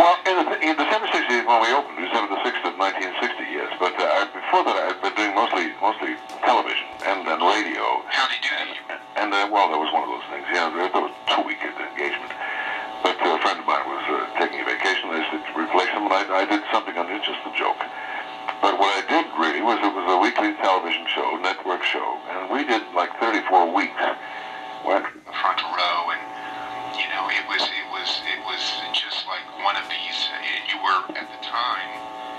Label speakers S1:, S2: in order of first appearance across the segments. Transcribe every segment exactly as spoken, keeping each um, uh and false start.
S1: Well, in, the, in December sixty-eight, when we opened, December the sixth of nineteen sixty, yes. But uh, before that, I'd been doing mostly mostly television and, and radio.
S2: How did you do that?
S1: And, uh, well, that was one of those things. Yeah, there, there was two-week engagement. But uh, a friend of mine was uh, taking a vacation. They said to replace him, and I, I did something on it, just a joke. But what I did really was it was a weekly television show, network show, and we did like thirty-four weeks. Went
S2: front row, and you know, it was it was it was just like one of these. And you were at the time,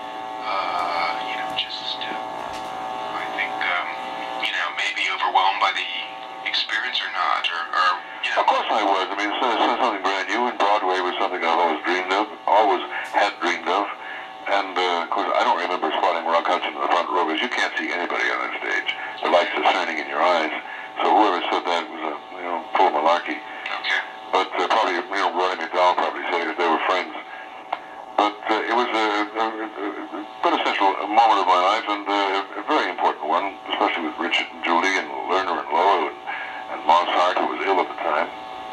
S2: uh, you know, just uh, I think um, you know, maybe overwhelmed by the experience or not, or, or you know.
S1: Of course I was. I mean, so, so something brand new, and Broadway was something I've always dreamed of, always had dreamed of. And, uh, of course, I don't remember spotting Rock Hudson in the front row, because you can't see anybody on that stage. The lights are shining in your eyes. So whoever said that was a, you know, full malarkey.
S2: Okay.
S1: But uh, probably, you know, Roddy McDowell probably said it, because they were friends. But uh, it was a, a, a quintessential moment of my life, and uh, a very important one, especially with Richard and Julie and Lerner and Lowe and, and Monsart, who was ill at the time.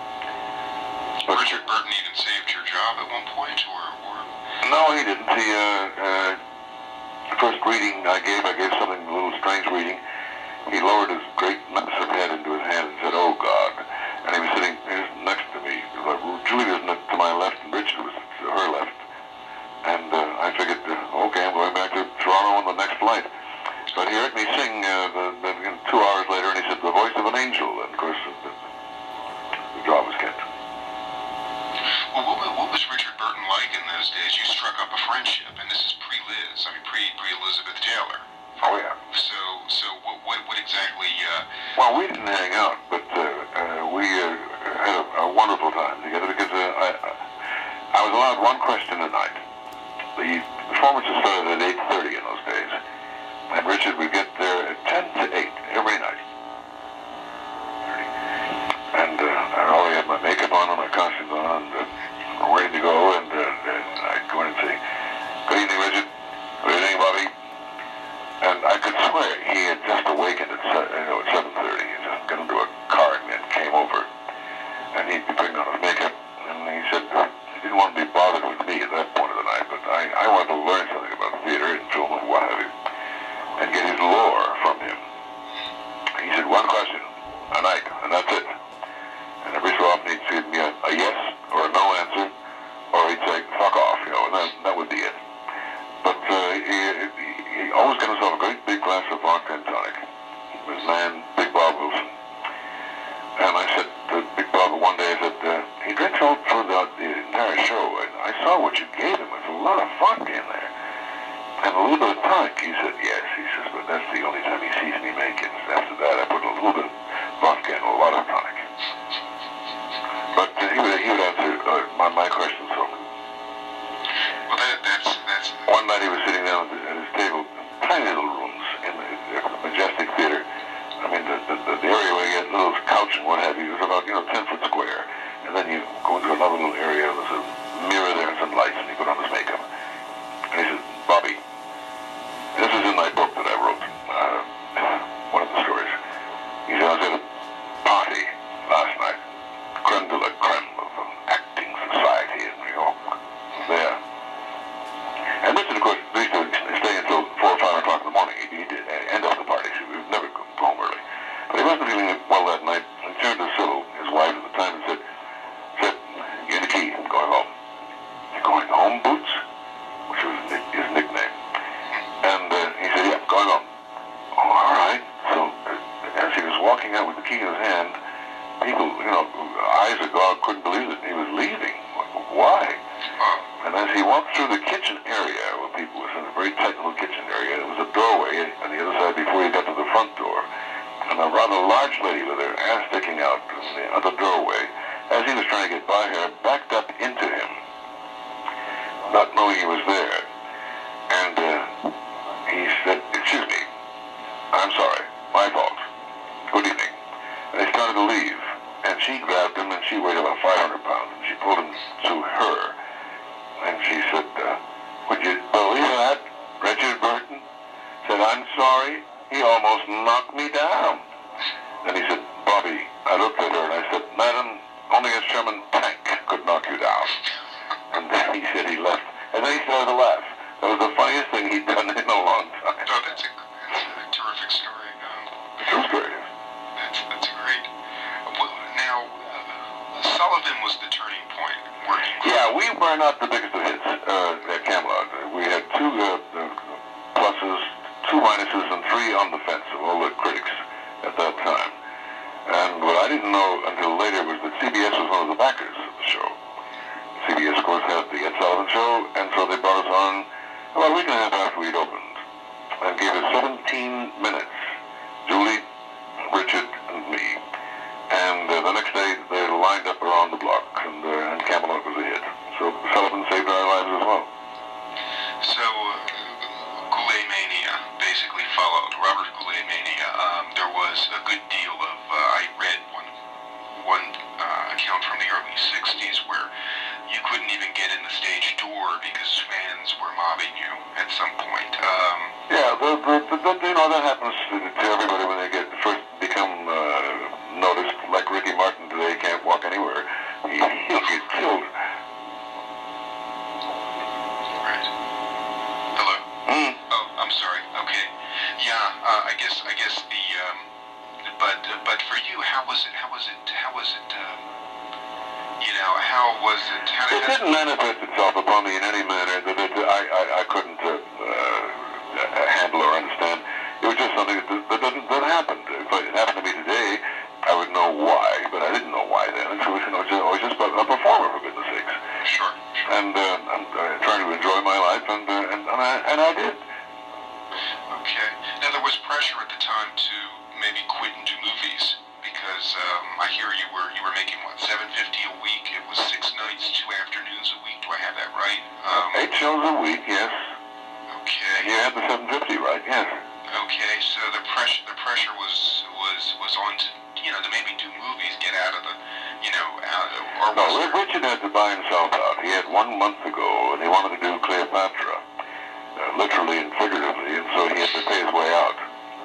S2: But Richard Burton even saved your job at one point, or... or...
S1: No, he didn't. He, uh, uh, the first reading I gave, I gave something a little strange reading. He lowered his great massive head into his hand and said, "Oh, God." And he was sitting next to me. Julie was to my left and Richard was to her left. And uh, I figured, uh, okay, I'm going back to Toronto on the next flight. But he heard me sing uh, the, the, two hours later, and he said, "The voice of an angel." And, of course, the, the job was kept.
S2: Well, what, what was Richard Burton like in those days? You struck up a friendship, and this is pre-Liz, I mean, pre, pre-Elizabeth Taylor.
S1: Oh, yeah.
S2: So, so what, what, what exactly... Uh...
S1: Well, we didn't hang out, but uh, uh, we uh, had a, a wonderful time together, because uh, I, I was allowed one question a night. The performances started at eight thirty in those days, and Richard would get there at ten to eight every night. And uh, I already had my makeup on and my costumes on, and uh, ready to go, and, uh, and I'd go in and say, "Good evening, Richard. Good evening, Bobby." And I could swear he had just awakened at, you know, at seven thirty. He just got into a car and came over, and he'd be putting on his makeup, and he said he didn't want to be bothered with me at that point of the night, but I, I wanted to learn something about theater and film and what have you, and get his lore from him. He said, "One question a night, and that's it." And every so often he'd give me a, a yes or a no answer, or he'd say, "Fuck off," you know, and that, that would be it. But uh, he, he, he always got himself a great big glass of vodka and tonic. His man, Big Bob Wilson. And I said to Big Bob one day, I said, uh, he drinks all through the, the entire show, and I saw what you gave him. There's a lot of vodka in there. And a little bit of tonic. He said, "Yes." He says, "But that's the only time he sees me make it. After that, I put a little bit of vodka and a lot of tonic." But uh, he, would, he would answer uh, my, my questions for me.
S2: Well, that, that's, that's...
S1: One night he was sitting down at his table, tiny little rooms in the, the Majestic Theater. I mean, the, the, the area where you get a little couch and what have you was about, you know, ten foot square. And then you go into another little area, there's a mirror there and some lights, and he put on his makeup. And he said, "Bobby, this is in my book that I wrote, uh, one of the stories." He said, "I was at a party last night, creme de la creme of um, acting society in New York, there. And Richard, of course, used to stay until four or five o'clock in the morning. He, he did end up the party. He would never go home early. But he wasn't feeling well that night. He turned to Sybil, his wife at the time, and said, said, "Give me the key. I'm going home." "You're going home, Boots?" Which was his nickname. And uh, he said, "Yeah, going home." "Oh, all right." So uh, as he was walking out with the key in his hand, people, you know, eyes agog, couldn't believe that he was leaving. Why? And as he walked through the kitchen area where people were in a very tight little kitchen area, there was a doorway on the other side before he got to the front door. And a rather large lady with her ass sticking out from the other doorway, as he was trying to get by her, backed up into him, not knowing he was there. And uh, he said, "Excuse me, I'm sorry, my fault. Good evening." And they started to leave. And she grabbed him, and she weighed about five hundred pounds, and she pulled him to her. And she said, uh, "Would you believe that? Richard Burton said, 'I'm sorry, he almost knocked me down.'" Then he said, "Bobby," I looked at her and I said, "Madam, only a Sherman tank could knock you down." And then he said he left. we were not the biggest of hits uh, at Camelot. We had two uh, pluses, two minuses, and three on the fence of all the critics at that time. And what I didn't know until later was that C B S was one of the backers of the show. C B S, of course, had the Ed Sullivan Show, and so they brought us on about a week and a half after we'd opened, and gave us seventeen minutes, Julie, Richard, and me. And uh, the next day, they lined up around the block, and, uh, and Camelot was a hit. So Sullivan saved our lives as well.
S2: So, uh, Goulet Mania basically followed. Robert Goulet Mania. Um, there was a good deal of, uh, I read one, one uh, account from the early sixties where you couldn't even get in the stage door because fans were mobbing you at some point. Um,
S1: yeah, the, the, the, the, you know, that happens to, to everybody when they get first become uh, noticed. Like Ricky Martin today can't walk anywhere. He, he'll get killed.
S2: Right. Hello?
S1: Mm.
S2: Oh, I'm sorry. Okay. Yeah, uh, I guess I guess the um, but uh, but for you, how was it? How was it? How was it? Um, you know, how was it? How did
S1: It didn't manifest itself upon me in any manner that, that I, I I couldn't uh, uh, handle or understand. It was just something that that, that, that happened. If it happened to me today, I would know why, but I didn't know why then. And so you know, I was just a, a performer, for goodness sakes.
S2: Sure. sure.
S1: And uh, I'm uh, trying to enjoy my life, and uh, and and I, and I did.
S2: Okay. Now there was pressure at the time to maybe quit and do movies because um, I hear you were you were making what seven fifty a week. It was six nights, two afternoons a week. Do I have that right? Um,
S1: Eight shows a week, yes.
S2: Okay.
S1: You had the seven fifty, right? Yes.
S2: Okay. So the pressure the pressure was was was on to you know to maybe do movies, get out of the you know out of, or
S1: No,
S2: was there,
S1: Richard had to buy himself out. He had one month to go, and he wanted to do Cleopatra, uh, literally and figuratively, and so he had to pay his way out,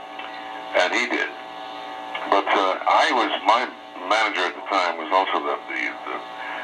S1: and he did. But uh, I was my manager at the time was also the the, the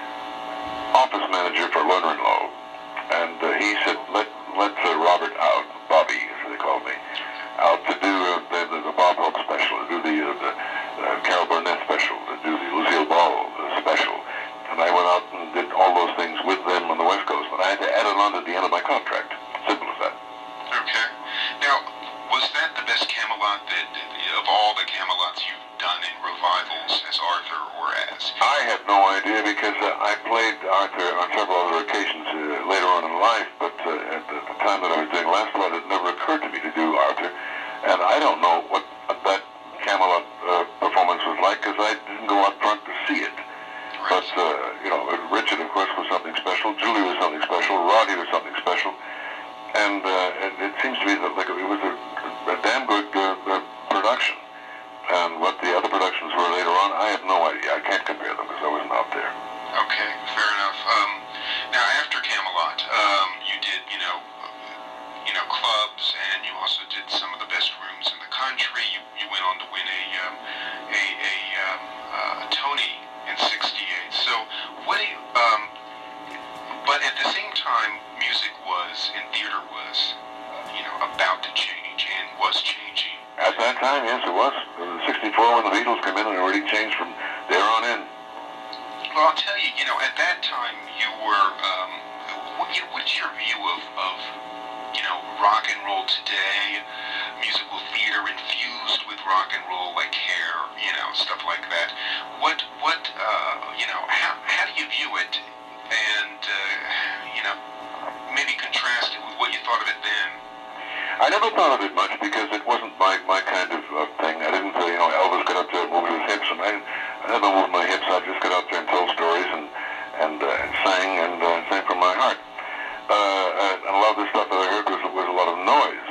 S1: office manager for Lerner and Lowe, and uh, he said let let uh, Robert out, Bobby as they called me, out to do uh, the, the the Bob Hope special, to do the uh, the uh, Carol Burnett special, to do the Lucille Ball uh, special, and I went out and did all those things with them on the West Coast, but I had to add it on to the end of my contract. Simple as that.
S2: Okay. Now, was that the best Camelot that, of all the Camelots you've done in revivals as Arthur or as?
S1: I have no idea because uh, I played Arthur on several other occasions uh, later on in life, but uh, at the, the time that I was doing Lancelot, it never occurred to me to do Arthur, and I don't know what that Camelot uh, performance was like because I didn't go out front to see it.
S2: Right.
S1: But, uh, you know, Richard, of course, was something special, Julie was something special, Roddy was something special, and uh, it, it seems to me that like, it was a, a damn good uh, uh, production. And what the other productions were later on, I have no idea. I can't compare them because I wasn't out there.
S2: Okay, fair enough. Um, now, after Camelot, um, you did, you know, you know, clubs, and you also did some of the best rooms in the country. You you went on to win a um, a, a, um, uh, a Tony in sixty-eight. So, what do you? Um, but at the same time, music was and theater was, you know, about to change and was changing.
S1: At that time, yes, it was. In sixty-four, when the Beatles came in, and it already changed from there on in.
S2: Well, I'll tell you, you know, at that time, you were, um, what, you know, what's your view of, of, you know, rock and roll today, musical theater infused with rock and roll, like Hair, you know, stuff like that? What, what, uh, you know, how, how do you view it? And, uh, you know, maybe contrast it with what you thought of it then.
S1: I never thought of it much because it wasn't my, my kind of uh, thing. I didn't, uh, you know, Elvis got up there and moved his hips, and I, I never moved my hips. I just got out there and told stories and and, uh, and sang and uh, sang from my heart. Uh, and a lot of the stuff that I heard was, was a lot of noise.